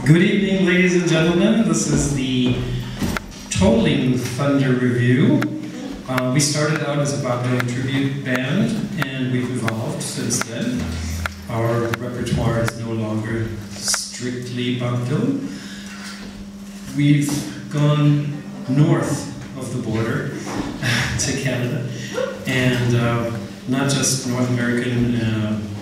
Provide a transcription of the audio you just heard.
Good evening, ladies and gentlemen. This is the Tolling Thunder Review. We started out as a Bob Dylan tribute band, and we've evolved since then. Our repertoire is no longer strictly Bob Dylan. We've gone north of the border to Canada, and not just North American